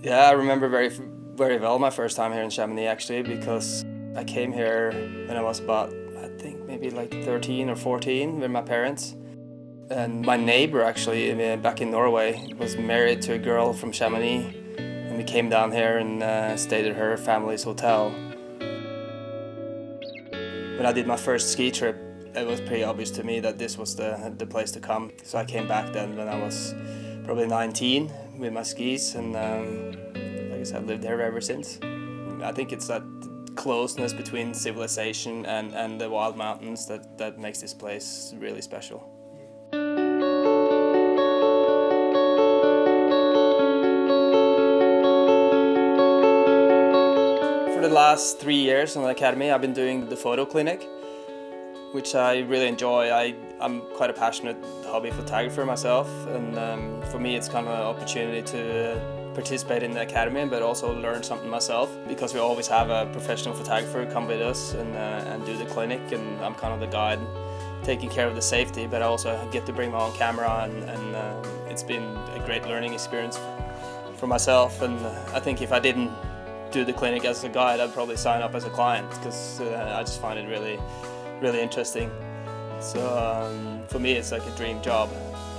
Yeah, I remember very well my first time here in Chamonix actually, because I came here when I was about, I think maybe like 13 or 14 with my parents. And my neighbor actually, back in Norway, was married to a girl from Chamonix, and we came down here and stayed at her family's hotel. When I did my first ski trip, it was pretty obvious to me that this was the place to come. So I came back then when I was probably 19 with my skis, and I guess I've lived here ever since. I think it's that closeness between civilization and the wild mountains that makes this place really special. For the last 3 years on the Academy, I've been doing the photo clinic, which I really enjoy. I'm quite a passionate hobby photographer myself, and for me it's kind of an opportunity to participate in the Academy but also learn something myself, because we always have a professional photographer come with us and do the clinic, and I'm kind of the guide taking care of the safety, but I also get to bring my own camera, and it's been a great learning experience for myself. And I think if I didn't do the clinic as a guide, I'd probably sign up as a client, because I just find it really interesting. So for me it's like a dream job.